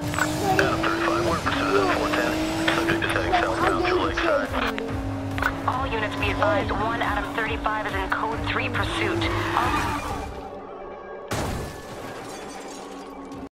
Adam 35, we're in pursuit of 410. Subject is heading southbound to Lakeside. All units be advised, 1 Adam 35 is in code 3 pursuit.